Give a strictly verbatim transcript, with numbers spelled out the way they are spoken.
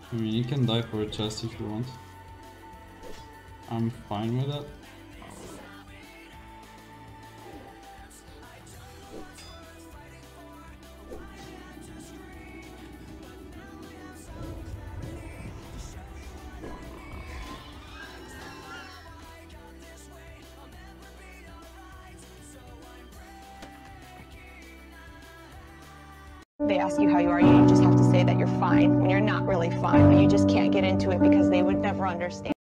I mean, you can die for a chest if you want. I'm fine with that. They ask you how you are, you just have to say that you're fine when you're not really fine, but you just can't get into it because they would never understand.